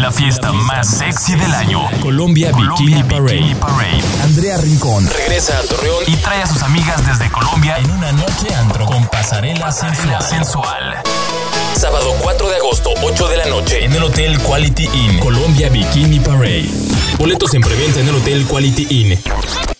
la fiesta más sexy del año. Colombia Bikini Parade. Andrea Rincón Regresa a Torreón Y trae a sus amigas desde Colombia en una noche antro con pasarela sensual. Sábado 4 de agosto, 8 de la noche, en el Hotel Quality Inn. Colombia Bikini Parade. Boletos en preventa en el Hotel Quality Inn.